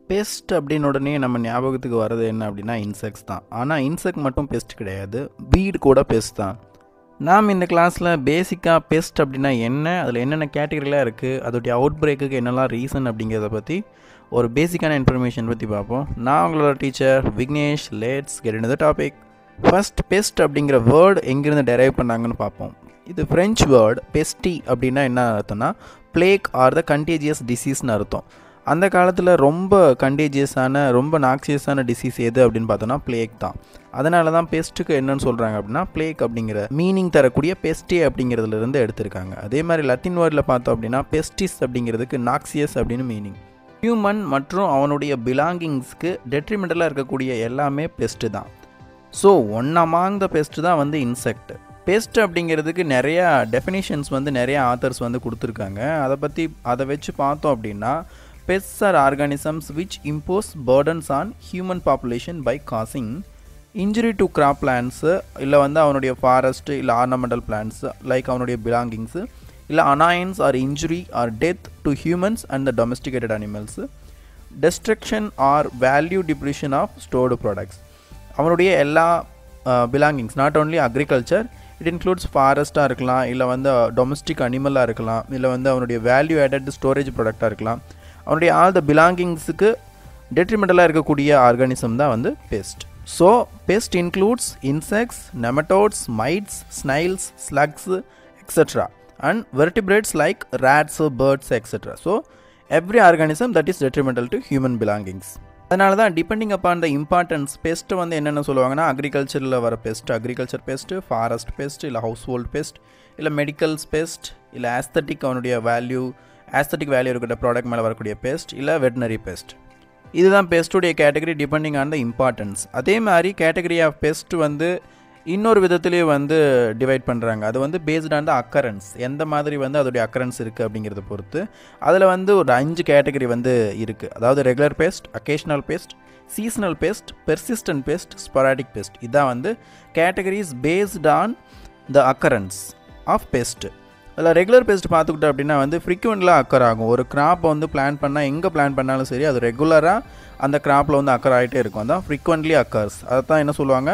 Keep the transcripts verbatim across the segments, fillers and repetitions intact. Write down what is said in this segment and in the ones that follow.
Best அப்படின்னு உடனே நம்ம ஞாபகத்துக்கு வர்றது என்ன அப்படின்னா இன்செக்ட்ஸ் தான். ஆனால் இன்செக்ட் மட்டும் பெஸ்ட் கிடையாது, வீடு கூட பெஸ்ட் தான். நாம் இந்த கிளாஸில் பேசிக்காக பெஸ்ட் அப்படின்னா என்ன, அதில் என்னென்ன கேட்டகரிலாம் இருக்குது, அதோடைய அவுட் பிரேக்குக்கு என்னெல்லாம் ரீசன் அப்படிங்கிறத பற்றி ஒரு பேசிக்கான இன்ஃபர்மேஷன் பற்றி பார்ப்போம். நான் உங்களோட teacher Vignesh. Let's get into the topic. First, pest அப்படிங்கிற வேர்டு எங்கேருந்து டெரைவ் பண்ணாங்கன்னு பார்ப்போம். இது ஃப்ரெஞ்ச் வேர்டு. பெஸ்டி அப்படின்னா என்ன அர்த்தம்னா பிளேக் ஆர் த கண்டேஜியஸ் டிசீஸ்னு அர்த்தம். அந்த காலத்தில் ரொம்ப கண்டேஜியஸான ரொம்ப நாக்சியஸான டிசீஸ் எது அப்படின்னு பார்த்தோன்னா பிளேக் தான். அதனால தான் பெஸ்ட்டுக்கு என்னன்னு சொல்கிறாங்க அப்படின்னா பிளேக் அப்படிங்கிற மீனிங் தரக்கூடிய பெஸ்டே அப்படிங்கிறதுலேருந்து எடுத்திருக்காங்க. அதே மாதிரி லத்தின் வேர்டில் பார்த்தோம் அப்படின்னா பெஸ்டிஸ் அப்படிங்கிறதுக்கு நாக்சியஸ் அப்படின்னு மீனிங். ஹியூமன் மற்றும் அவனுடைய பிலாங்கிங்ஸ்க்கு டெட்ரிமெண்டலாக இருக்கக்கூடிய எல்லாமே பெஸ்ட்டு தான். So one among the pest தான் வந்து இன்செக்ட். பெஸ்ட் அப்படிங்கிறதுக்கு நிறையா டெஃபினிஷன்ஸ் வந்து நிறையா ஆத்தர்ஸ் வந்து கொடுத்துருக்காங்க. அதை பற்றி அதை வச்சு பார்த்தோம் அப்படின்னா pests are organisms which impose burdens on human population by causing injury to crop plants இல்லை வந்து அவனுடைய ஃபாரஸ்ட் இல்லை ஆர்னமெண்டல் பிளான்ட்ஸ் லைக் அவனுடைய பிலாங்கிங்ஸு இல்லை annoyance or injury or death to humans and the domesticated animals destruction or value depreciation of stored products. அவனுடைய எல்லா belongings not only agriculture, it includes ஃபாரஸ்ட்டாக இருக்கலாம், இல்லை வந்து டொமஸ்டிக் அனிமலாக இருக்கலாம், இல்லை வந்து அவனுடைய வேல்யூ ஆடட் ஸ்டோரேஜ் ப்ராடக்டாக இருக்கலாம். அவனுடைய ஆல் த பிலாங்கிங்ஸுக்கு டெட்ரிமெண்டலாக இருக்கக்கூடிய ஆர்கானிசம் தான் வந்து pest. So pest includes insects, nematodes, mites, snails, slugs etcetera and vertebrates like rats, birds etcetera. So every organism that is detrimental to human belongings. அதனால தான் depending upon the importance pest வந்து என்னென்ன சொல்லுவாங்கன்னா அக்ரிகல்ச்சரில் வர pest agriculture pest, forest pest, இல்லை household pest, இல்லை medicals pest, இல்லை ஆஸ்தட்டிக் அவனுடைய வேல்யூ ஆஸ்தட்டிக் வேல்யூ இருக்கிற ப்ராடக்ட் மேலே வரக்கூடிய பெஸ்ட், இல்லை வெட்னரி பெஸ்ட். இதுதான் பெஸ்ட்டுடைய category depending on the importance. அதே மாதிரி கேட்டகரி ஆஃப் பெஸ்ட் வந்து இன்னொரு விதத்துலேயே வந்து டிவைட் பண்ணுறாங்க. அது வந்து பேஸ்ட் ஆன் த அக்கரன்ஸ், எந்த மாதிரி வந்து அதோடைய அக்கரன்ஸ் இருக்குது அப்படிங்கிறத பொறுத்து. அதில் வந்து ஒரு அஞ்சு கேட்டகரி வந்து இருக்குது. அதாவது regular pest, occasional pest, seasonal pest, persistent pest, sporadic pest. இதான் வந்து categories based on the occurrence of pest. அதில் ரெகுலர் பெஸ்ட் பார்த்துக்கிட்டோம் அப்படின்னா வந்து ஃப்ரீக்வெண்ட்லாம் அக்கர் ஆகும். ஒரு கிராப்பை வந்து பிளான் பண்ணால் எங்கே பிளான் பண்ணாலும் சரி அது ரெகுலராக அந்த கிராப்பில் வந்து அக்கர் ஆகிட்டே இருக்கும். அதான் ஃப்ரீக்வெண்ட்லி அக்கர்ஸ். அதை தான் என்ன சொல்லுவாங்க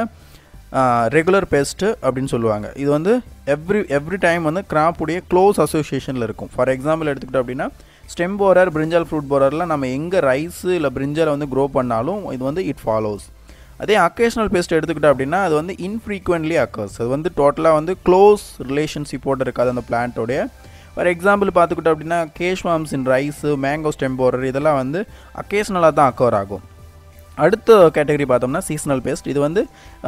ரெகுலர் பெஸ்ட்டு அப்படின்னு சொல்லுவாங்க. இது வந்து எவ்ரி எவ்ரி டைம் வந்து கிராப்புடைய க்ளோஸ் அசோசியேஷனில் இருக்கும். ஃபார் எக்ஸாம்பிள் எடுத்துக்கிட்டோம் அப்படின்னா ஸ்டெம் போரர், பிரிஞ்சால் ஃப்ரூட் போரர்லாம் நம்ம எங்கே ரைஸு இல்லை பிரிஞ்சாலை வந்து க்ரோ பண்ணாலும் இது வந்து இட் ஃபாலோஸ். அதே அக்கேஷனல் பெஸ்ட் எடுத்துக்கிட்டோம் அப்படின்னா அது வந்து இன்ஃப்ரீக்வெண்ட்லி அக்கர்ஸ். அது வந்து டோட்டலாக வந்து க்ளோஸ் ரிலேஷன்ஷிப்போடு இருக்காது அந்த பிளான்ட்டோடைய. ஃபார் எக்ஸாம்பிள் பார்த்துக்கிட்டோம் அப்படின்னா caseworms in rice, mango stem borer இதெல்லாம் வந்து அக்கேஷனலாக தான் அக்கர் ஆகும். அடுத்த கேட்டகரி பார்த்தோம்னா சீசனல் பெஸ்ட். இது வந்து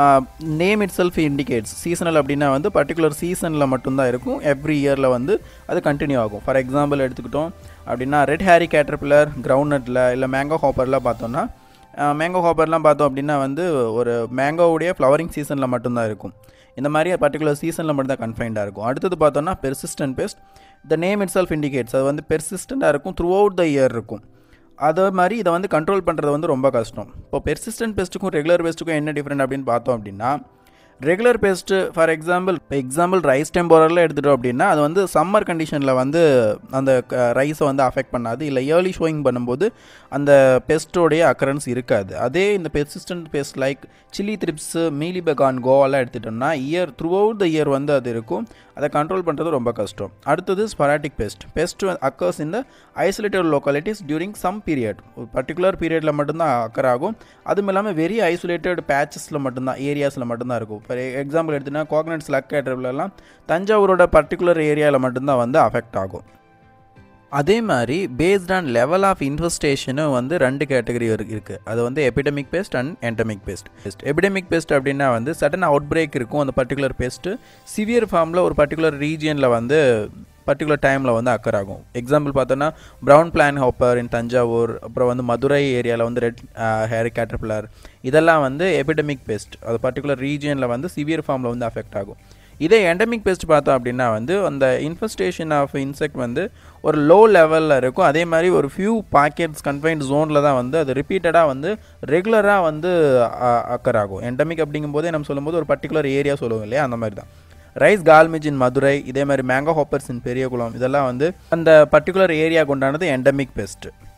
name itself indicates. Seasonal அப்படின்னா வந்து பர்டிகுலர் சீசனில் மட்டும்தான் இருக்கும், எவ்ரி இயரில் வந்து அது கண்டினியூ ஆகும். ஃபார் எக்ஸாம்பிள் எடுத்துக்கிட்டோம் அப்படின்னா ரெட் ஹேரி கேட்டர்பில்லர், கிரவுண்ட்நட்டில் இல்லை மேங்கோ ஹாப்பர்லாம் பார்த்தோம்னா மேங்கோ ஹாப்பர்லாம் பார்த்தோம் அப்படின்னா வந்து ஒரு மேங்கோவுடைய ஃப்ளவரிங் சீசனில் மட்டும்தான் இருக்கும். இந்த மாதிரி பர்டிகுலர் சீசனில் மட்டும்தான் கன்ஃபைண்டாக இருக்கும். அடுத்தது பார்த்தோன்னா persistent pest. The name itself indicates. அது வந்து பெர்சிஸ்டண்ட்டாக இருக்கும், த்ரூ அவுட் த இயர் இருக்கும். அதே மாதிரி இதை வந்து கண்ட்ரோல் பண்ணுறது வந்து ரொம்ப கஷ்டம். இப்போ பெர்சிஸ்டன்ட் பெஸ்ட்டுக்கும் ரெகுலர் பெஸ்ட்டுக்கும் என்ன டிஃப்ரெண்ட் அப்படின்னு பார்த்தோம் அப்படின்னா ரெகுலர் பெஸ்ட்டு ஃபார் எக்ஸாம்பிள் இப்போ எக்ஸாம்பிள் ரைஸ் டெம்போரரில் எடுத்துட்டோம் அப்படின்னா அது வந்து சம்மர் கண்டிஷனில் வந்து அந்த ரைஸை வந்து அஃபெக்ட் பண்ணாது, இல்லை இயர்லி ஷோயிங் பண்ணும்போது அந்த பெஸ்ட்டோடைய அக்கரன்ஸ் இருக்காது. அதே இந்த persistent pest like chilli thrips, மீலிபெகான், கோவாலாம் எடுத்துட்டோம்னா year throughout the year வந்து அது இருக்கும். அதை கண்ட்ரோல் பண்ணுறது ரொம்ப கஷ்டம். அடுத்தது ஸ்பொராடிக் பெஸ்ட். பெஸ்ட் அக்கர்ஸ் இந்த isolated localities during some period. ஒரு பர்டிகுலர் பீரியடில் மட்டும்தான் அக்கர் ஆகும். அதுவும் இல்லாமல் வெரி ஐசோலேட்டட் பேச்சஸில் மட்டும்தான், ஏரியாஸில் மட்டும்தான் இருக்கும். ஃபார் எக்ஸாம்பிள் எடுத்துன்னா கோகனட் ஸ்லக் கேட்டர்பில்லர்லாம் தஞ்சாவூரோட பர்டிகுலர் ஏரியாவில் மட்டும்தான் வந்து அஃபெக்ட் ஆகும். அதே மாதிரி பேஸ்ட் ஆன் லெவல் ஆஃப் இன்ஃபெஸ்டேஷனும் வந்து ரெண்டு கேட்டகரி இருக்குது. அது வந்து epidemic pest and endemic pest. Epidemic pest அப்படின்னா வந்து சடன் அவுட் பிரேக் இருக்கும் அந்த பர்டிகுலர் பெஸ்ட்டு. சிவியர் ஃபார்மில் ஒரு பர்டிகுலர் ரீஜியனில் வந்து பர்டிகுலர் டைமில் வந்து அக்கர் ஆகும். எக்ஸாம்பிள் பார்த்தோன்னா brown plant hopper in Thanjavur, அப்புறம் வந்து மதுரை ஏரியாவில் வந்து ரெட் ஹேரி கேட்டர்பில்லர், இதெல்லாம் வந்து எபிடமிக் பெஸ்ட். அது பர்டிகுலர் ரீஜியனில் வந்து சிவியர் ஃபார்மில் வந்து அஃபெக்ட் ஆகும். இதே எண்டமிக் பெஸ்ட் பார்த்தோம் அப்படின்னா வந்து அந்த இன்ஃபெஸ்டேஷன் ஆஃப் இன்செக்ட் வந்து ஒரு லோ லெவலில் இருக்கும். அதே மாதிரி ஒரு ஃபியூ பாக்கெட்ஸ் கன்ஃபைன்ட் ஜோனில் தான் வந்து அது ரிப்பீட்டடாக வந்து ரெகுலராக வந்து அக்கர் ஆகும். எண்டமிக் அப்படிங்கும்போதே நம்ம சொல்லும்போது ஒரு பர்டிகுலர் ஏரியா சொல்லுவோம் இல்லையா, அந்த மாதிரி தான். ரைஸ் கால்மிஜ் இன் மதுரை, இதே மாதிரி மேங்கோ ஹாப்பர்ஸ் இன் பெரியகுளம், இதெல்லாம் வந்து அந்த பர்டிகுலர் ஏரியா கொண்டானது எண்டமிக் பெஸ்ட்.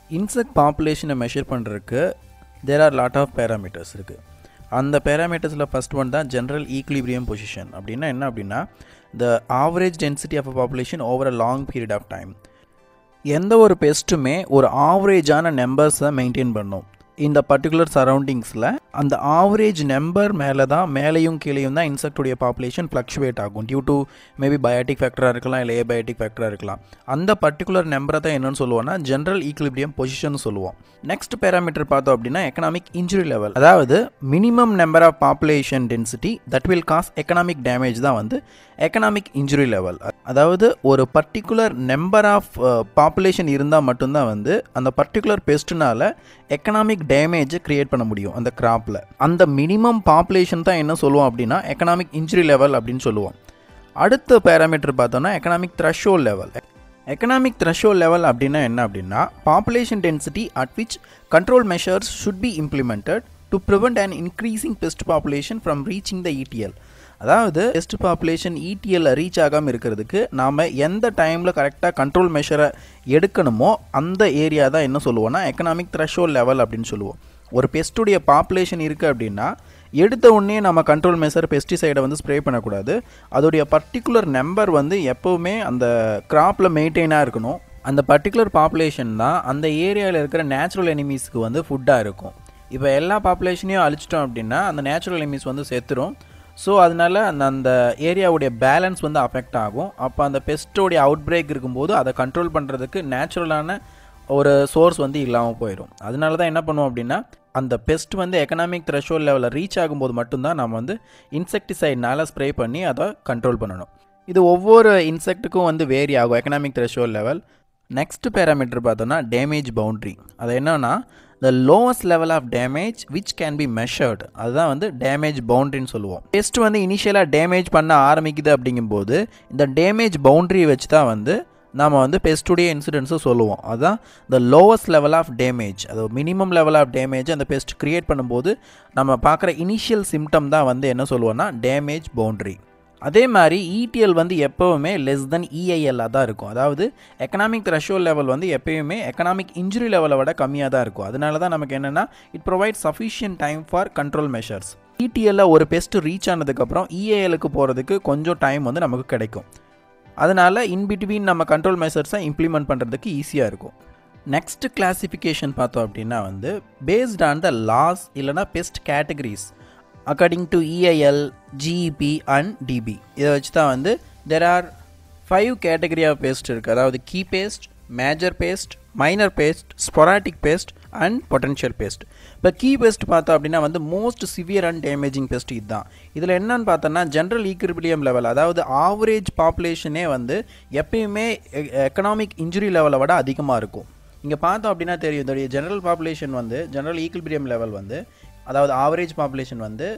இன்செக்ட் பாப்புலேஷனை மெஷர் பண்ணுறதுக்கு there are lot of parameters இருக்குது. அந்த பேராமீட்டர்ஸில் ஃபஸ்ட் ஒன் தான் ஜென்ரல் ஈக்லிபிரியம் பொசிஷன். அப்படின்னா என்ன அப்படின்னா the average density of a population over a long period of time. எந்த ஒரு பெஸ்ட்டுமே ஒரு ஆவரேஜான நம்பர்ஸை மெயின்டைன் பண்ணும். இந்த பர்டிகுலர் சரௌண்டிங்ஸில் அந்த ஆவரேஜ் நம்பர் மேலே தான் மேலேயும் கீழேயும் தான் இன்செக்டுடைய பாப்புலேஷன் ஃப்ளக்சுவேட் ஆகும். டியூ டு மேபி பயோட்டிக் ஃபேக்டராக இருக்கலாம், இல்லை ஏபயோட்டிக் ஃபேக்டராக இருக்கலாம். அந்த பர்டிகுலர் நம்பரை தான் என்னென்னு சொல்லுவோம்னா ஜென்ரல் ஈக்லிபிரியம் பொசிஷன் சொல்லுவோம். நெக்ஸ்ட் பேராமீட்டர் பார்த்தோம் அப்படின்னா எக்கனாமிக் இன்ஜுரி லெவல். அதாவது minimum number of population density that will cause economic damage தான் வந்து எக்கனாமிக் இன்ஜுரி லெவல். அதாவது ஒரு பர்டிகுலர் நம்பர் ஆஃப் பாப்புலேஷன் இருந்தால் மட்டும்தான் வந்து அந்த பர்டிகுலர் பெஸ்ட்னால எக்கனாமிக் டேமேஜை கிரியேட் பண்ண முடியும் அந்த கிராப்பில். அந்த மினிமம் பாப்புலேஷன் தான் என்ன சொல்லுவோம் அப்படின்னா எக்கனாமிக் இன்ஜுரி லெவல் அப்படின்னு சொல்லுவோம். அடுத்த பேராமீட்டர் பார்த்தோம்னா economic threshold level. Economic threshold level அப்படின்னா என்ன அப்படின்னா population density at which control measures should be implemented to prevent and increasing pest population from reaching the ETL. அதாவது பெஸ்ட் பாப்புலேஷன் இடிஎல் ரீச் ஆகாமல் இருக்கிறதுக்கு நாம் எந்த டைமில் கரெக்டாக கண்ட்ரோல் மெஷரை எடுக்கணுமோ அந்த ஏரியா தான் என்ன சொல்லுவோம்னா எக்கனாமிக் த்ரெஷோல்ட் லெவல் அப்படின்னு சொல்லுவோம். ஒரு பெஸ்ட்டுடைய பாப்புலேஷன் இருக்குது அப்படின்னா எடுத்த உடனே நம்ம கண்ட்ரோல் மெஷர் பெஸ்டிசைடை வந்து ஸ்ப்ரே பண்ணக்கூடாது. அதோடைய பர்டிகுலர் நம்பர் வந்து எப்போவுமே அந்த கிராப்பில் மெயின்டைனாக இருக்கணும். அந்த பர்டிகுலர் பாப்புலேஷன் தான் அந்த ஏரியாவில் இருக்கிற நேச்சுரல் எனிமீஸ்க்கு வந்து ஃபுட்டாக இருக்கும். இப்போ எல்லா பாப்புலேஷனையும் அழிச்சிட்டோம் அப்படின்னா அந்த நேச்சுரல் எனிமீஸ் வந்து செத்துரும். ஸோ அதனால் அந்த அந்த ஏரியாவுடைய பேலன்ஸ் வந்து அஃபெக்ட் ஆகும். அப்போ அந்த பெஸ்ட்டோடைய அவுட் பிரேக் இருக்கும்போது அதை கண்ட்ரோல் பண்ணுறதுக்கு நேச்சுரலான ஒரு சோர்ஸ் வந்து இல்லாமல் போயிடும். அதனால தான் என்ன பண்ணுவோம் அப்படின்னா அந்த பெஸ்ட் வந்து எக்கனாமிக் த்ரெஷோல்ட் லெவலில் ரீச் ஆகும்போது மட்டும்தான் நம்ம வந்து இன்செக்டிசைட்னால் ஸ்ப்ரே பண்ணி அதை கண்ட்ரோல் பண்ணணும். இது ஒவ்வொரு இன்செக்ட்டுக்கும் வந்து வேரி ஆகும் economic threshold level. Next parameter பார்த்தோன்னா டேமேஜ் பவுண்ட்ரி. அது என்னன்னா the lowest level of damage which can be measured. அதுதான் வந்து டேமேஜ் பவுண்ட்ரின்னு சொல்லுவோம். பெஸ்ட் வந்து இனிஷியலாக டேமேஜ் பண்ண ஆரம்பிக்குது அப்படிங்கும்போது இந்த டேமேஜ் பவுண்ட்ரி வச்சு தான் வந்து நாம் வந்து பெஸ்ட்டுடைய இன்சிடென்ட்ஸை சொல்லுவோம். அதுதான் the lowest level of damage. அது மினிமம் லெவல் ஆஃப் டேமேஜ் அந்த பெஸ்ட் க்ரியேட் பண்ணும்போது நம்ம பார்க்குற இனிஷியல் சிம்டம் தான் வந்து என்ன சொல்லுவோம்னா டேமேஜ் பவுண்ட்ரி. அதே மாதிரி இடிஎல் வந்து எப்போவுமே லெஸ் தென் இஐஎல்லாக தான் இருக்கும். அதாவது எக்கனாமிக் த்ரெஷோல்ட் லெவல் வந்து எப்போயுமே எக்கனாமிக் இன்ஜுரி லெவலை விட கம்மியாக தான் இருக்கும். அதனால தான் நமக்கு என்னென்னா it provide sufficient time for control measures. இடிஎல்ல ஒரு பெஸ்ட் ரீச் ஆனதுக்கப்புறம் இஐஎலுக்கு போகிறதுக்கு கொஞ்சம் டைம் வந்து நமக்கு கிடைக்கும். அதனால் இன்பிட்வீன் நம்ம கண்ட்ரோல் மெஷர்ஸை இம்ப்ளிமெண்ட் பண்ணுறதுக்கு ஈஸியாக இருக்கும். நெக்ஸ்ட் கிளாசிஃபிகேஷன் பார்த்தோம் அப்படின்னா வந்து பேஸ்ட் ஆன் த லாஸ் இல்லைனா pest categories according to EIL, GEP and DB. இதை வச்சு தான் வந்து there are five category of pest இருக்குது. அதாவது key pest, major pest, minor pest, sporadic pest and potential pest. இப்போ கீ பேஸ்ட் பார்த்தோம் அப்படின்னா வந்து most severe and damaging pest இதுதான். இதில் என்னன்னு பார்த்தோன்னா ஜென்ரல் ஈக்விலிபிரியம் லெவல், அதாவது ஆவரேஜ் பாப்புலேஷனே வந்து எப்பயுமே எக்கனாமிக் இன்ஜுரி லெவலை விட அதிகமாக இருக்கும். இங்கே பார்த்தோம் அப்படின்னா தெரியும் இதோடைய ஜென்ரல் பாப்புலேஷன் வந்து ஜென்ரல் ஈக்விலிபிரியம் லெவல் வந்து அதாவது ஆவரேஜ் பாப்புலேஷன் வந்து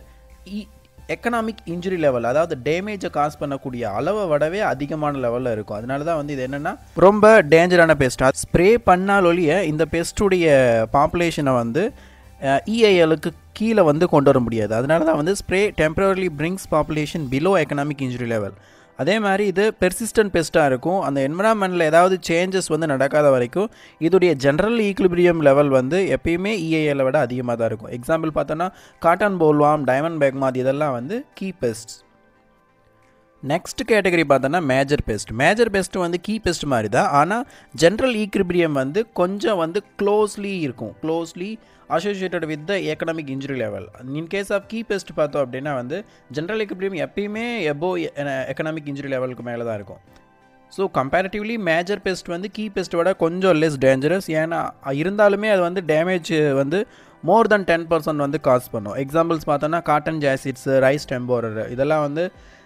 எக்கனாமிக் இன்ஜுரி லெவல் அதாவது டேமேஜை காஸ் பண்ணக்கூடிய அளவை விடவே அதிகமான லெவலில் இருக்கும். அதனால தான் வந்து இது என்னென்னா ரொம்ப டேஞ்சரான பெஸ்ட். அது ஸ்ப்ரே பண்ணால் ஒழிய இந்த பெஸ்ட்டுடைய பாப்புலேஷனை வந்து இஐஎலுக்கு கீழே வந்து கொண்டு வர முடியாது. அதனால தான் வந்து spray temporarily brings population below economic injury level. அதே மாதிரி இது பெர்சிஸ்டன்ட் பெஸ்ட்டாக இருக்கும். அந்த என்விரான்மெண்ட்டில் ஏதாவது சேஞ்சஸ் வந்து நடக்காத வரைக்கும் இதோடைய ஜென்ரல் ஈக்விலிபிரியம் லெவல் வந்து எப்பயுமே இஐஎலை விட அதிகமாக தான் இருக்கும். எக்ஸாம்பிள் பார்த்தோன்னா காட்டன் போல்வாம், டைமண்ட் பேக்மாத் இதெல்லாம் வந்து கீ பெஸ்ட். நெக்ஸ்ட் கேட்டகரி பார்த்தோன்னா மேஜர் பெஸ்ட். மேஜர் பெஸ்ட்டு வந்து கீ பெஸ்ட் மாதிரி தான், ஆனால் ஜென்ரல் ஈக்விலிபிரியம் வந்து கொஞ்சம் வந்து க்ளோஸ்லி இருக்கும், closely associated with the economic injury level. In case of key pest பார்த்தோம் அப்படின்னா வந்து ஜென்ரல் ஈக்விலிபிரியம் எப்பயுமே எபோ எக்கனாமிக் இன்ஜுரி லெவலுக்கு மேலே தான் இருக்கும். ஸோ கம்பேரிட்டிவ்லி மேஜர் பெஸ்ட் வந்து கீ பெஸ்ட்டோட கொஞ்சம் லெஸ் டேஞ்சரஸ். ஏன்னா இருந்தாலுமே அது வந்து டேமேஜ் வந்து மோர் தென் டென் பர்சன்ட் வந்து காஸ் பண்ணும். எக்ஸாம்பிள்ஸ் பார்த்தோன்னா காட்டன் ஜாசிட்ஸ், ரைஸ் டெம்போரர் இதெல்லாம் வந்து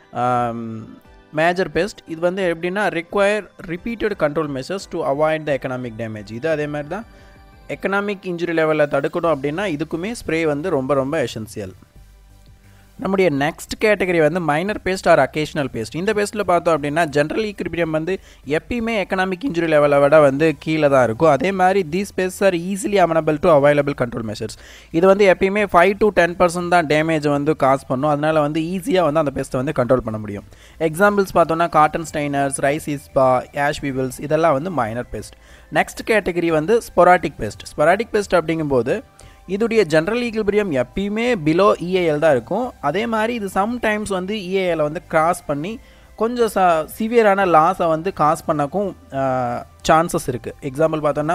மேஜர் பெஸ்ட். இது வந்து எப்படின்னா require repeated control measures to avoid the economic damage. இது அதே மாதிரி தான் எக்கனாமிக் இன்ஜுரி லெவலில் தடுக்கணும் அப்படின்னா இதுக்குமே ஸ்ப்ரே வந்து ரொம்ப ரொம்ப எசென்சியல். நம்முடைய நெக்ஸ்ட் கேட்டகரி வந்து minor pest or occasional pest. இந்த பேஸ்ட்டில் பார்த்தோம் அப்படின்னா ஜென்ரல் ஈக்விலிபிரியம் வந்து எப்பயுமே எக்கனாமிக் இன்ஜுரி லெவலை விட வந்து கீழே தான் இருக்கும். அதே மாதிரி these pest are easily amenable to available control measures. இது வந்து எப்பயுமே ஃபைவ் டு டென் பர்சன்ட் தான் டேமேஜ் வந்து காஸ் பண்ணும். அதனால் வந்து ஈஸியாக வந்து அந்த பேஸ்ட்டை வந்து கண்ட்ரோல் பண்ண முடியும். எக்ஸாம்பிள்ஸ் பார்த்தோன்னா cotton stainers, rice hispa, ash weevils இதெல்லாம் வந்து மைனர் பேஸ்ட். நெக்ஸ்ட் கேட்டகரி வந்து ஸ்பொராட்டிக் பெஸ்ட். ஸ்பொராட்டிக் பெஸ்ட் அப்படிங்கும்போது இதுடைய ஜென்ரல் ஈக்விலிபிரியம் எப்பயுமே பிலோ இஏஎல் தான் இருக்கும். அதே மாதிரி இது சம்டைம்ஸ் வந்து இஏஎலை வந்து கிராஸ் பண்ணி கொஞ்சம் ச சிவியரான லாஸை வந்து காஸ் பண்ணக்கும் சான்சஸ் இருக்குது. எக்ஸாம்பிள் பார்த்தோன்னா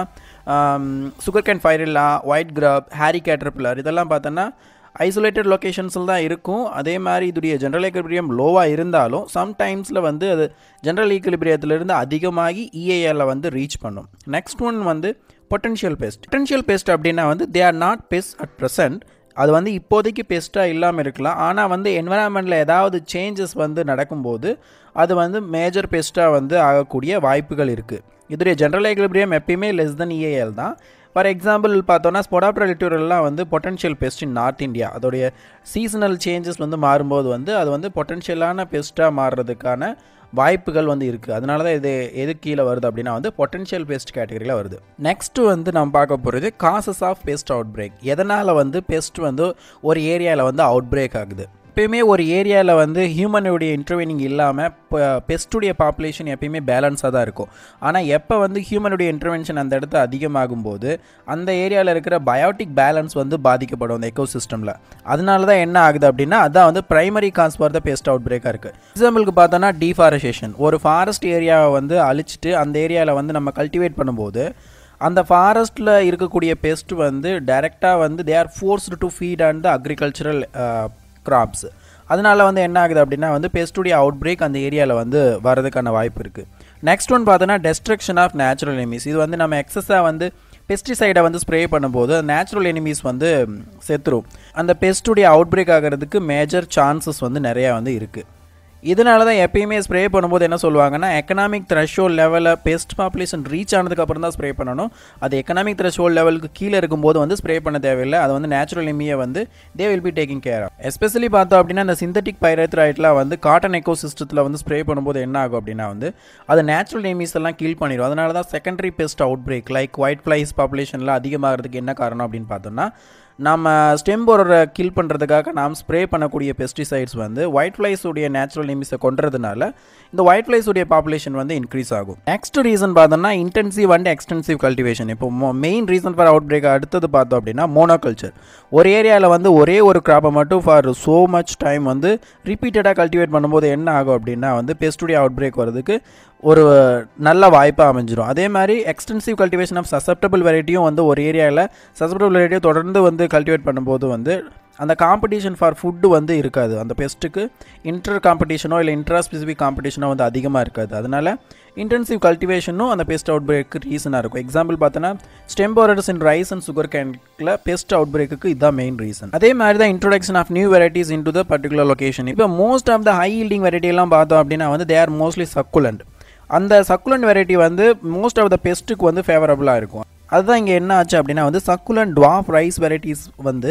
sugar cane pyrilla, white grub, hairy caterpillar இதெல்லாம் பார்த்தோன்னா ஐசோலேட்டட் லொக்கேஷன்ஸில் தான் இருக்கும். அதே மாதிரி இதுடைய ஜென்ரல் ஈக்விலிபிரியம் லோவாக இருந்தாலும் சம்டைம்ஸில் வந்து அது ஜென்ரல் ஈக்விலிபிரியத்திலிருந்து அதிகமாகி இஏஎல்ல வந்து ரீச் பண்ணும். நெக்ஸ்ட் ஒன் வந்து பொட்டன்ஷியல் பெஸ்ட். பொட்டன்ஷியல் பெஸ்ட் அப்படின்னா வந்து they are not pest at present. அது வந்து இப்போதைக்கு பெஸ்ட்டாக இல்லாமல் இருக்கலாம். ஆனால் வந்து என்விரான்மெண்ட்டில் ஏதாவது சேஞ்சஸ் வந்து நடக்கும்போது அது வந்து மேஜர் பெஸ்ட்டாக வந்து ஆகக்கூடிய வாய்ப்புகள் இருக்குது. இதுடைய ஜென்ரல் ஈக்விலிபிரியம் எப்பயுமே லெஸ் தென் இஏஎல் தான். ஃபார் எக்ஸாம்பிள் பார்த்தோன்னா ஸ்பொடாப்டரா லிட்டோரல்லாம் வந்து potential pest in north India. அதோடைய சீசனல் சேஞ்சஸ் வந்து மாறும்போது வந்து அது வந்து பொட்டன்ஷியலான பெஸ்ட்டாக மாறுறதுக்கான வாய்ப்புகள் வந்து இருக்குது. அதனால தான் இது எது கீழே வருது அப்படின்னா வந்து பொட்டன்ஷியல் பெஸ்ட் கேட்டகரியில் வருது. நெக்ஸ்ட்டு வந்து நம்ம பார்க்க போகிறது causes of pest outbreak. எதனால் வந்து பெஸ்ட் வந்து ஒரு ஏரியாவில் வந்து அவுட் பிரேக் ஆகுது. எப்பயுமே ஒரு ஏரியாவில் வந்து ஹியூமனுடைய இன்டர்வீனிங் இல்லாமல் இப்போ பெஸ்ட்டுடைய பாப்புலேஷன் எப்பயுமே பேலன்ஸாக தான் இருக்கும். ஆனால் எப்போ வந்து ஹியூமனுடைய இன்டர்வென்ஷன் அந்த இடத்துல அதிகமாகும் போது அந்த ஏரியாவில் இருக்கிற பயோட்டிக் பேலன்ஸ் வந்து பாதிக்கப்படும் அந்த எக்கோசிஸ்டமில். அதனால தான் என்ன ஆகுது அப்படின்னா அதான் வந்து primary cause for the pest அவுட் பிரேக்காக இருக்குது. எக்ஸாம்பிளுக்கு பார்த்தோன்னா டீஃபாரஸ்டேஷன். ஒரு ஃபாரஸ்ட் ஏரியாவை வந்து அழிச்சிட்டு அந்த ஏரியாவில் வந்து நம்ம கல்டிவேட் பண்ணும்போது அந்த ஃபாரஸ்ட்டில் இருக்கக்கூடிய பெஸ்ட் வந்து டைரெக்டாக வந்து they are forced to feed on the agricultural crops. அதனால வந்து என்ன ஆகுது அப்படின்னா வந்து பெஸ்ட்டுடைய அவுட் பிரேக் அந்த ஏரியாவில் வந்து வரதுக்கான வாய்ப்பு இருக்குது. நெக்ஸ்ட் ஒன் பார்த்தோன்னா டெஸ்ட்ரக்ஷன் ஆஃப் நேச்சுரல் எனிமீஸ். இது வந்து நம்ம எக்ஸஸாக வந்து பெஸ்டிசைடை வந்து ஸ்ப்ரே பண்ணும்போது நேச்சுரல் எனிமீஸ் வந்து செத்துரும். அந்த பெஸ்ட்டுடைய அவுட் பிரேக் ஆகிறதுக்கு மேஜர் சான்சஸ் வந்து நிறையா வந்து இருக்குது. இதனால தான் எப்பயுமே ஸ்ப்ரே பண்ணும்போது என்ன சொல்லுவாங்கன்னா எக்கனாமிக் த்ரெஷோல்ட் லெவலில் பெஸ்ட் பாப்புலேஷன் ரீச் ஆனதுக்கப்புறம் தான் ஸ்ப்ரே பண்ணணும். அது எக்கனாமிக் த்ரெஷோல்ட் லெவலுக்கு கீழே இருக்கும்போது வந்து ஸ்ப்ரே பண்ண தேவையில்லை. அது வந்து நேச்சுரல் எமியை வந்து they will be taking care of. Especially பார்த்தோம் அப்படின்னா இந்த சிந்தட்டிக் பைரத்ரைட்லாம் வந்து காட்டன் எக்கோ சிஸ்டத்தில் வந்து ஸ்ப்ரே பண்ணும்போது என்ன ஆகும் அப்படின்னா வந்து அது நேச்சுரல் எமிஸ் எல்லாம் கீல் பண்ணிடும். அதனால தான் secondary pest outbreak like white flies பாப்புலேஷனில் அதிகமாகிறதுக்கு என்ன காரணம் அப்படின்னு பார்த்தோம்னா நம்ம ஸ்டெம் போரரை கில் பண்ணுறதுக்காக நாம் ஸ்ப்ரே பண்ணக்கூடிய பெஸ்டிசைட்ஸ் வந்து ஒயிட் ஃப்ளைஸுடைய நேச்சுரல் எமிஸை கொண்டுறதுனால இந்த ஒயிட் ஃப்ளைஸுடைய பாப்புலேஷன் வந்து இன்க்ரீஸ் ஆகும். நெக்ஸ்ட் ரீசன் பார்த்தோம்னா இன்டென்சிவ் அண்ட் எக்ஸ்டென்சிவ் கல்டிவேஷன். இப்போ main reason for outbreak அடுத்தது பார்த்தோம் அப்படின்னா மோனோகல்ச்சர். ஒரு ஏரியாவில் வந்து ஒரே ஒரு கிராப்பை மட்டும் ஃபார் ஸோ மச் டைம் வந்து ரிப்பீட்டடாக கல்டிவேட் பண்ணும்போது என்ன ஆகும் அப்படின்னா வந்து பெஸ்ட்டுடைய அவுட் பிரேக் வரதுக்கு ஒரு நல்ல வாய்ப்பாக அமைஞ்சிடும். அதே மாதிரி எக்ஸ்டென்சிவ் கல்டிவேஷன் ஆஃப் சசப்டபிள் வெரைட்டியும் வந்து ஒரு ஏரியாவில் சசப்டபிள் வெரைட்டியை தொடர்ந்து வந்து கல்டிவேட் பண்ணும்போது வந்து அந்த காம்படிஷன் ஃபார் ஃபுட்டு வந்து இருக்காது. அந்த பெஸ்ட்டுக்கு இன்டர் காம்படிஷனோ இல்லை இன்ட்ரா ஸ்பெசிஃபிக் காம்படிஷனோ வந்து அதிகமாக இருக்காது. அதனால் இன்டென்சிவ் கல்டிவேஷனும் அந்த பெஸ்ட் அவுட் பிரேக்கு ரீசனாக இருக்கும். எக்ஸாம்பிள் பார்த்தோன்னா stem borers in rice and sugar கேனில் பெஸ்ட் அவுட் பிரேக்கு இதுதான் மெயின் ரீசன். அதே மாதிரி தான் introduction of new varieties in to the particular location. இப்போ most of the high yielding வெரைட்டியெல்லாம் பார்த்தோம் அப்படின்னா வந்து தே ஆர் மோஸ்ட்லி சக்குலண்ட். அந்த சக்குலண்ட் வெரைட்டி வந்து மோஸ்ட் ஆஃப் த பெஸ்ட்டுக்கு வந்து ஃபேவரபுளாக இருக்கும். அதுதான் இங்கே என்ன ஆச்சு அப்படின்னா வந்து சக்குலண்ட் டுவார்ஃப் ரைஸ் வெரைட்டிஸ் வந்து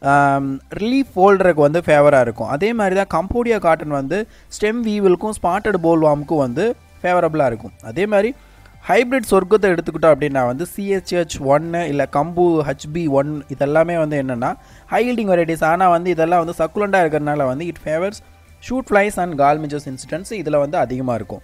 ரிலீஃப் ஃபோல்டருக்கு வந்து ஃபேவராக இருக்கும். அதே மாதிரி தான் கம்போடியா காட்டன் வந்து ஸ்டெம் வீவலுக்கும் ஸ்பாட்டட் போல்வாமுக்கும் வந்து ஃபேவரபுளாக இருக்கும். அதே மாதிரி ஹைப்ரிட் சொர்க்கத்தை எடுத்துக்கிட்டோம் அப்படின்னா வந்து சிஹெச்ஹெச் ஒன்று இல்லை கம்பு ஹெச்பி ஒன் இதெல்லாமே வந்து என்னென்னா ஹைல்டிங் வெரைட்டிஸ். ஆனால் வந்து இதெல்லாம் வந்து சக்குலண்டாக இருக்கிறதுனால வந்து it favours shoot flies and gall midges incidents இதில் வந்து அதிகமாக இருக்கும்.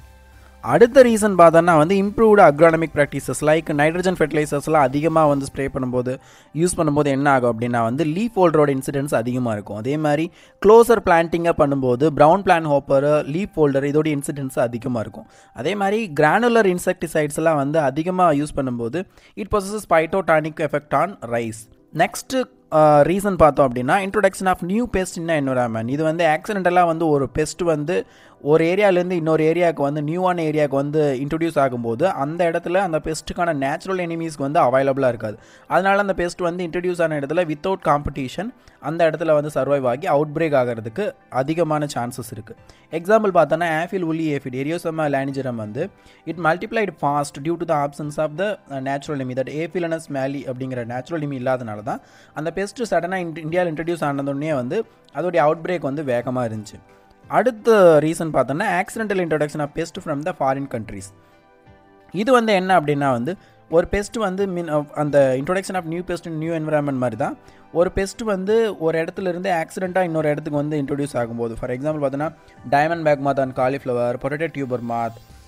அடுத்த ரீசன் பார்த்தோன்னா வந்து improved agronomic practices like nitrogen ஃபெர்டிலைசர்ஸ்லாம் அதிகமாக வந்து ஸ்ப்ரே பண்ணும்போது யூஸ் பண்ணும்போது என்ன ஆகும் அப்படின்னா வந்து லீஃப் ஹோல்டரோட இன்சிடென்ட்ஸ் அதிகமாக இருக்கும். அதே மாதிரி க்ளோசர் பிளான்டிங்காக பண்ணும்போது brown plant hopper, leaf folder இதோட இன்சிடென்ட்ஸ் அதிகமாக இருக்கும். அதே மாதிரி கிரானுலர் இன்செக்டிசைட்ஸ்லாம் வந்து அதிகமாக யூஸ் பண்ணும்போது it possesses phytotonic effect on rice. Next reason பார்த்தோம் அப்படின்னா introduction of new pest in environment. இது வந்து ஆக்சிடென்டலாக வந்து ஒரு பெஸ்ட் வந்து ஒரு ஏரியாவிலேருந்து இன்னொரு ஏரியாவுக்கு வந்து நியூவான ஏரியாவுக்கு வந்து இன்ட்ரடியூஸ் ஆகும்போது அந்த இடத்துல அந்த பெஸ்ட்டுக்கான நேச்சுரல் எனிமீஸ்க்கு வந்து அவைலபிளாக இருக்காது. அதனால அந்த பெஸ்ட் வந்து இன்ட்ரடியூஸ் ஆன இடத்துல வித்தவுட் காம்படிஷன் அந்த இடத்துல வந்து சர்வைவ் ஆகி அவுட் பிரேக் ஆகிறதுக்கு அதிகமான சான்சஸ் இருக்குது. எக்ஸாம்பிள் பார்த்தோன்னா ஆஃபில் உல்லி ஏஃபிட் எரியோசமா லானிஜரம் வந்து it multiplied fast due to the absence of the natural enemy. That Aphelinus mali அப்படிங்கிற நேச்சுரல் எமி இல்லாதனால தான் அந்த பெஸ்ட்டு சடனாக இந்தியாவில் இன்ட்ரடியூஸ் ஆனதுடனே வந்து அதோடைய அவுட் பிரேக் வந்து வேகமாக இருந்துச்சு. அடுத்த ரீசன் பார்த்தோன்னா accidental introduction of pest from the foreign countries. இது வந்து என்ன அப்படின்னா வந்து ஒரு பெஸ்ட் வந்து மீன் அந்த introduction of new pest new environment மாதிரி தான் ஒரு பெஸ்ட் வந்து ஒரு இடத்துல இருந்து ஆக்சிடென்ட்டாக இன்னொரு இடத்துக்கு வந்து இன்ட்ரடியூஸ் ஆகும்போது ஃபார் எக்ஸாம்பிள் பார்த்தோன்னா diamond back moth and cauliflower, potato tuber moth,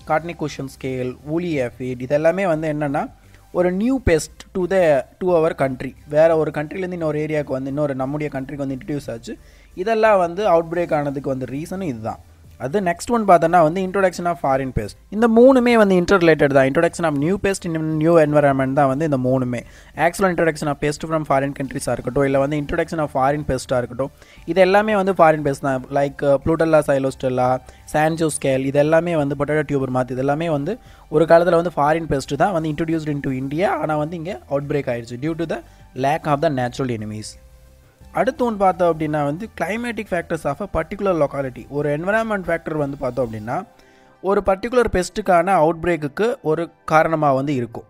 cottony cushion scale, woolly aphid, இதெல்லாமே வந்து என்னென்னா ஒரு new pest to the to our country. வேறு ஒரு கண்ட்ரிலேருந்து இன்னொரு ஏரியாவுக்கு வந்து இன்னொரு நம்முடைய கண்ட்ரிக்கு வந்து இன்ட்ரடியூஸ் ஆச்சு. இதெல்லாம் வந்து அவுட் பிரேக் ஆனதுக்கு வந்து ரீசனும் இதுதான். அது நெக்ஸ்ட் ஒன் பார்த்தோன்னா வந்து இன்ட்ரோடக்ஷன் ஆஃப் ஃபாரின் பெஸ்ட். இந்த மூணுமே வந்து இன்டர் ரிலேட்டட் தான். Introduction of new pest in new environment தான் வந்து இந்த மூணுமே. ஆக்சுவலாக introduction of pest from foreign கண்ட்ரிஸாக இருக்கட்டும், இல்லை வந்து இன்ட்ரோடக்ஷன் ஆஃப் ஃபாரின் பெஸ்ட்டாக இருக்கட்டும், இது எல்லாமே வந்து ஃபாரின் பெஸ்ட் தான். Like Plutella xylostella, San Jose scale, இது எல்லாமே வந்து பொட்டேட்டோ டியூபர் மாத், இது எல்லாமே வந்து ஒரு காலத்தில் வந்து ஃபாரின் பெஸ்ட் தான் வந்து இன்ட்ரடியூஸ்ட் இன் டு இந்தியா. ஆனால் வந்து இங்கே அவுட் பிரேக் ஆயிடுச்சு due to the lack of the natural enemies. அடுத்து ஒன்று பார்த்தோம் அப்படின்னா வந்து climatic factors of a particular locality. ஒரு என்வரான்மெண்ட் ஃபேக்டர் வந்து பார்த்தோம் அப்படின்னா ஒரு பர்டிகுலர் பெஸ்ட்டுக்கான அவுட் பிரேக்குக்கு ஒரு காரணமாக வந்து இருக்கும்.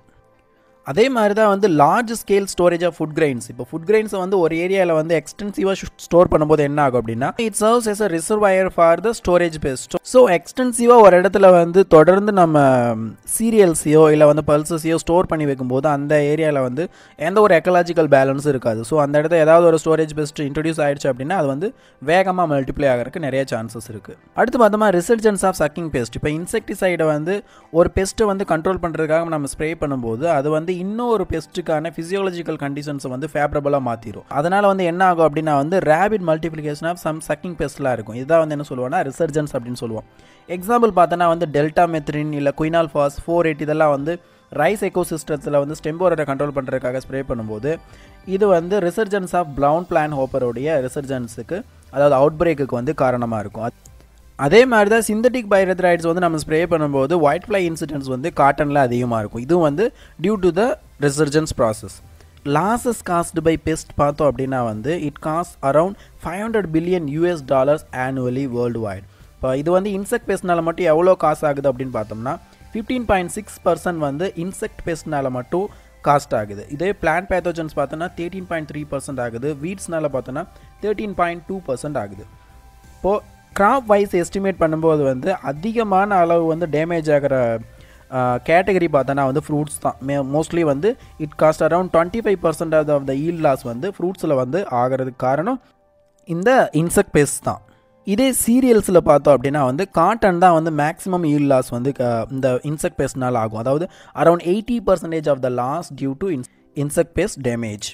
அதே மாதிரி தான் வந்து large scale storage of food grains. இப்போ ஃபுட் கிரெயின்ஸை வந்து ஒரு ஏரியாவில் வந்து எக்ஸ்டென்சிவாக ஸ்டோர் பண்ணும்போது என்ன ஆகும் அப்படின்னா it serves as a reservoir for the storage pest. So எக்ஸ்டென்சிவாக ஒரு இடத்துல வந்து தொடர்ந்து நம்ம சீரியல்ஸையோ இல்லை வந்து பல்சஸையோ ஸ்டோர் பண்ணி வைக்கும்போது அந்த ஏரியாவில் வந்து எந்த ஒரு எக்கலாஜிக்கல் பேலன்ஸும் இருக்காது. ஸோ அந்த இடத்துல ஏதாவது ஒரு ஸ்டோரேஜ் பெஸ்ட் இன்ட்ரடியூஸ் ஆகிடுச்சு அப்படின்னா அது வந்து வேகமாக மல்டிப்ளை ஆகிறதுக்கு நிறைய சான்சஸ் இருக்குது. அடுத்து பார்த்தோமா ரிசர்ஜன்ஸ் ஆஃப் சக்கிங் பெஸ்ட். இப்போ இன்செக்டிசைடை வந்து ஒரு பெஸ்ட்டை வந்து கண்ட்ரோல் பண்ணுறதுக்காக நம்ம ஸ்ப்ரே பண்ணும்போது அது வந்து இன்னொரு பெஸ்ட்டுக்கான ஃபிசியோலஜிக்கல் கண்டிஷன்ஸை வந்து ஃபேவரபுளாக மாற்றிடும். அதனால் வந்து என்ன ஆகும் அப்படின்னா வந்து rapid multiplication of some sucking பெஸ்ட்லாம் இருக்கும். இதான் வந்து என்ன சொல்லுவோம்னா ரிசர்ஜன்ஸ் அப்படின்னு சொல்லுவோம். எக்ஸாம்பிள் பார்த்தோன்னா வந்து டெல்டா மெத்ரின் இல்லை குயினால் ஃபாஸ் ஃபோர் எயிட் இதெல்லாம் வந்து ரைஸ் எக்கோசிஸ்டத்தில் வந்து ஸ்டெம்போரரை கண்ட்ரோல் பண்ணுறதுக்காக ஸ்ப்ரே பண்ணும்போது இது வந்து ரிசர்ஜன்ஸ் ஆஃப் ப்ரௌன் பிளான் ஹோப்பருடைய ரிசர்ஜன்ஸுக்கு, அதாவது அவுட் பிரேக்குக்கு வந்து காரணமாக இருக்கும். அதே மாதிரி தான் சிந்தட்டிக் பைரெத்ரைட்ஸ் வந்து நம்ம ஸ்ப்ரே பண்ணும்போது ஒயிட் ஃப்ளை இன்சிடென்ட்ஸ் வந்து காட்டனில் அதிகமாக இருக்கும். இதுவும் வந்து due to the resurgence process. Losses caused by pest பார்த்தோம் அப்படின்னா வந்து it cost around five hundred billion US dollars annually worldwide. இப்போ இது வந்து இன்செக்ட் பெஸ்ட்னால மட்டும் எவ்வளோ காசு ஆகுது அப்படின்னு பார்த்தோம்னா ஃபிஃப்டீன் பாயிண்ட் சிக்ஸ் பர்சன்ட் வந்து இன்செக்ட் பெஸ்ட்னால மட்டும் காஸ்ட் ஆகுது. இதே பிளான்ட் பேத்தோஜன்ஸ் பார்த்தோன்னா தேர்ட்டீன் பாயிண்ட் த்ரீ பர்சன்ட் ஆகுது. வீட்ஸ்னால பார்த்தோன்னா தேர்ட்டீன் பாயிண்ட் டூ பர்சன்ட் ஆகுது. இப்போது கிராப் வைஸ் எஸ்டிமேட் பண்ணும்போது வந்து அதிகமான அளவு வந்து டேமேஜ் ஆகிற கேட்டகரி பார்த்தோன்னா வந்து ஃப்ரூட்ஸ் தான். மே மோஸ்ட்லி வந்து it cost around twenty five percent of the yield loss வந்து ஃப்ரூட்ஸில் வந்து ஆகிறதுக்கு காரணம் இந்த இன்செக்ட் பெஸ்ட் தான். இதே சீரியல்ஸில் பார்த்தோம் அப்படின்னா வந்து காட்டன் தான் வந்து மேக்ஸிமம் ஈல்ட் லாஸ் வந்து இந்த இன்செக்ட் பெஸ்ட்னால் ஆகும். அதாவது around eighty percentage of the loss due to in insect pest damage.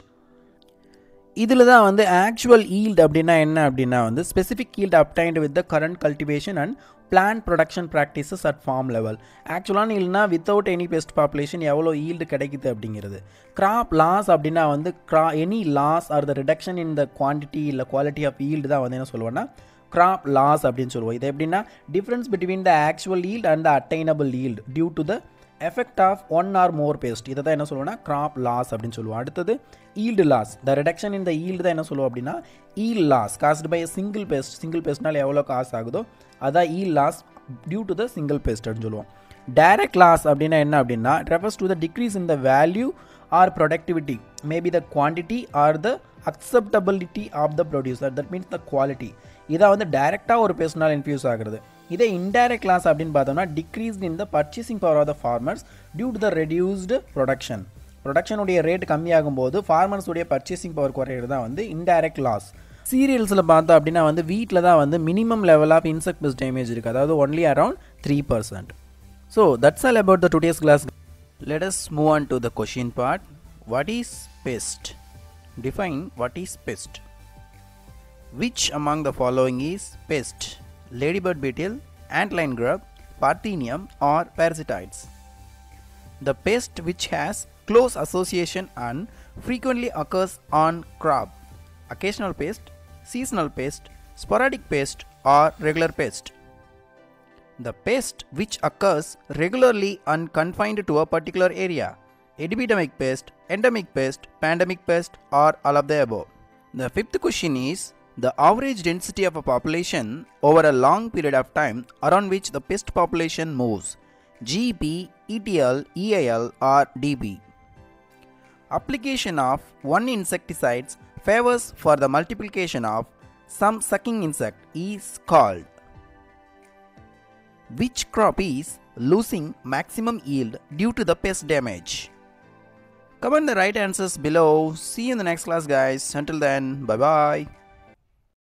இதில் தான் வந்து ஆக்சுவல் ஈல்ட் அப்படின்னா என்ன அப்படின்னா வந்து specific yield obtained with the current cultivation and plant production practices at farm level. ஆக்சுவலான ஈல்ட்னா வித்தவுட் எனி பெஸ்ட் பாப்புலேஷன் எவ்வளோ ஈல்டு கிடைக்குது அப்படிங்கிறது. கிராப் லாஸ் அப்படின்னா வந்து கிரா any loss or the reduction in the quantity இல்லை குவாலிட்டி ஆஃப் ஈல்டு தான் வந்து என்ன சொல்லுவோன்னா கிராப் லாஸ் அப்படின்னு சொல்லுவோம். இது எப்படின்னா difference between the actual yield and the attainable yield due to the effect of one or more pest. இதை தான் என்ன சொல்லுவோம்னா கிராப் லாஸ் அப்படின்னு சொல்லுவோம். அடுத்தது yield loss. The reduction in the yield தான் என்ன சொல்லுவோம் அப்படின்னா yield loss caused by single pest. Single பெஸ்ட்னால எவ்வளோ காசு ஆகுதோ அதான் yield loss due to the single pest அப்படின்னு சொல்லுவோம். டைரக்ட் லாஸ் அப்படின்னா என்ன அப்படின்னா refers to the decrease in the value or productivity, maybe the quantity or the acceptability of the producer, that means the quality. இதை வந்து டைரெக்டாக ஒரு பெஸ்ட்னால் infuse ஆகுறது. இதே இன்டைரக்ட் லாஸ் அப்படின்னு பார்த்தோம்னா decreased in the purchasing power of the farmers due to the reduced production. ப்ரொடக்ஷனுடைய rate கம்மியாகும் போது ஃபார்மர்ஸுடைய பர்ச்சேசிங் பவர் குறையிறது தான் வந்து இன்டைரக்ட் லாஸ். சீரியல்ஸில் பார்த்தோம் அப்படின்னா வந்து வீட்டில் தான் வந்து minimum level of insect pest damage இருக்குது, அதாவது only around three percent. So that's all about the today's class. Let us move on to the question part. What is pest? Define what is pest. Which among the following is pest? Ladybird beetle, antlion grub, Parthenium or parasitoids? The pest which has close association and frequently occurs on crop. Occasional pest, seasonal pest, sporadic pest or regular pest. The pest which occurs regularly and confined to a particular area. Epidemic pest, endemic pest, pandemic pest or all of the above. The fifth question is the average density of a population over a long period of time around which the pest population moves. G P, E T L, E I L or D B. Application of one insecticides favors for the multiplication of some sucking insect is called. Which crop is losing maximum yield due to the pest damage? Comment the right answers below. See you in the next class, guys. Until then, bye bye.